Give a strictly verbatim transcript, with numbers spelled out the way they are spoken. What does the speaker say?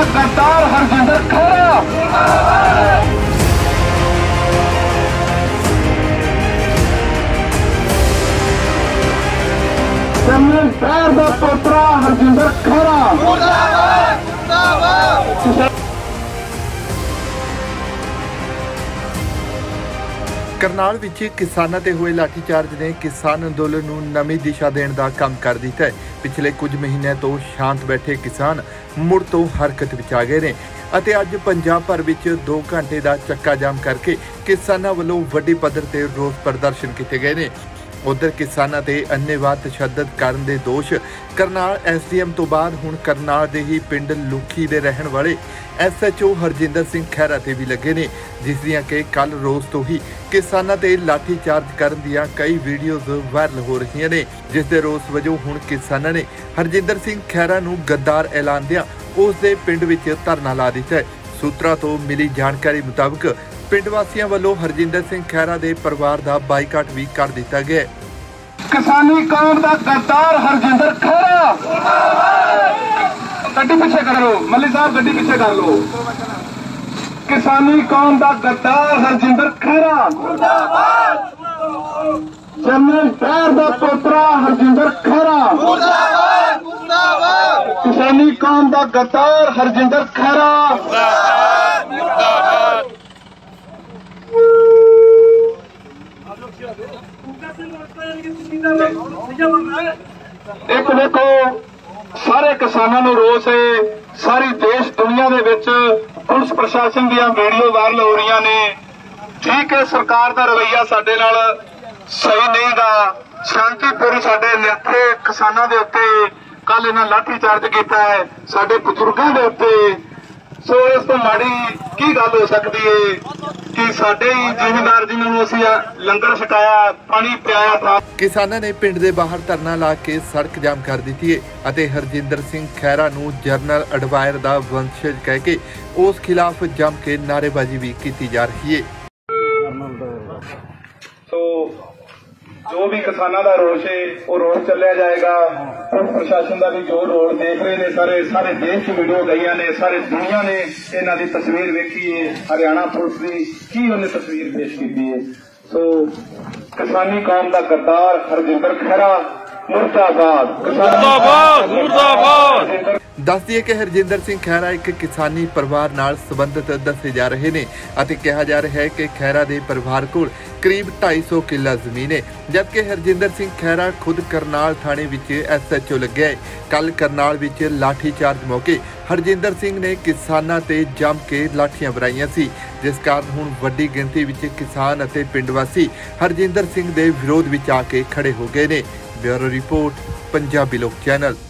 गद्दार हरजिंदर खैरा जमीन पैर दा पोतरा हरजिंदर खैरा करनाल विच किसानां ते हुए लाठीचार्ज ने किसान अंदोलन नूं नवीं दिशा देण दा काम कर दिता है। पिछले कुछ महीनों तो शांत बैठे किसान मुड़ तो हरकत विच आ गए ने ਅਤੇ ਅੱਜ पंजाब भर विच दो घंटे का चक्का जाम करके किसानां वल्लों वड्डी पद्धर ते रोस प्रदर्शन किए गए ने। उधर किसानां ते अन्नेवाह तशद्दद करन दे दोष करनाल एस डी एम तो बाद हुण करनाल दे ही पिंड लुखी दे रहण वाले S H O Harjinder Singh Khaira ते भी लगे ने, जिस दियां कि कल रोज़ तो ही किसानां ते लाठी चार्ज करन दियां कई वीडियोज़ वायरल हो रही ने, जिस दे रोस वजों हुण किसानां ने हरजिंदर सिंह खैरा नूं गद्दार ऐलान दिया उस दे पिंड विच धरना ला दिता है। सूत्रों तो मिली जानकारी मुताबिक पिंड वासियों वालों हरजिंदर सिंह खैरा दे परिवार का बाईकाट भी कर दिता गया। किसानी कौम का गद्दार हरजिंदर खैरा गड्डी पीछे कर लो, मल्ली साहब गड्डी पीछे कर लो। किसानी कौम का गद्दार हरजिंदर खैरा जमीन पैर दा पोतरा हरजिंदर खैरा किसानी कौम का गद्दार हरजिंदर खैरा एक देखो सारे किसानों को रोस है, सारी देश दुनिया दे विच पुलिस प्रशासन दी वीडियो वायरल हो रही ने। ठीक है, सरकार का रवैया साडे नाल सही नहीं गा, शांतिपूर्ण साडे निहत्थे किसानों के उत्ते कल इन्हां लाठी चार्ज किया है साडे बजुर्गों के उत्ते। सो इस तो माड़ी की गल हो सकती है कि साडे ही जिमींदार जिन्हां नूं असीं लंगर छकाया पानी पियाया था। किसानां ने पिंड दे बाहर धरना ला के सड़क जाम कर दी है ਅਤੇ हरजिंदर सिंह खैरा नूं जनरल एडवायर दा वंशज कह के उस खिलाफ जम के नारेबाजी भी की जा रही है। तो जो भी किसानों का रोष है वो रोष चलिया जाएगा। पुलिस प्रशासन का भी जो रोल देख रहे हैं सारे सारे देश की वीडियो गई ने, सारी दुनिया ने इन्हों की तस्वीर वेखी है। हरियाणा पुलिस की की उन्हें तस्वीर पेश की है। सो किसानी कौम का गद्दार हरजिंदर खैरा मुर्दाबाद मुर्दाबाद। दस दिए कि हरजिंदर सिंह खैरा एक किसानी परिवार नाल संबंधित दसे जा रहे ने ਅਤੇ कहा जा रहा है कि खैरा के परिवार को करीब ढाई सौ किला जमीन है, जबकि हरजिंदर सिंह खैरा खुद करनाल थाने विच एस एच ओ लग्या है। कल करनाल विच लाठी चार्ज मौके हरजिंदर सिंह ने किसानां ते जम के लाठियां बराईयां सी, जिस कारण हुण वड्डी गिणती विच किसान अते पिंड वासी हरजिंदर सिंह दे विरोध विच आके खड़े हो गए ने। ब्यूरो रिपोर्ट पंजाबी लोक चैनल।